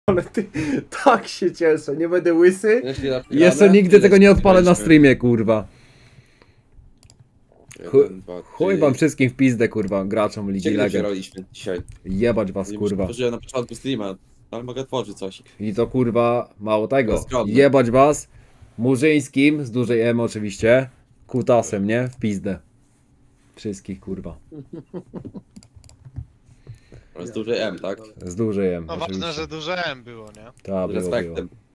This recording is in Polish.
Ale ty, tak się cieszę, nie będę łysy. Jeśli na Jeszcze chwilę, nigdy ile tego nie odpalę na graliśmy? streamie, kurwa. Jeden, dwa, Chuj trzy. wam wszystkim w pizdę, kurwa, graczom Ligi Gdzie Legend. graliśmy dzisiaj? Jebać was, kurwa. Otworzyłem na początku streama, ale mogę otworzyć coś. I to, kurwa, mało tego. Bezgodne. Jebać was. Murzyńskim, z dużej M oczywiście. Kutasem, nie? W pizdę. Wszystkich, kurwa. Z dużej M, tak? Z dużej M, No ważne, oczywiście. że duże M było, nie? Ta, Z było. respektem.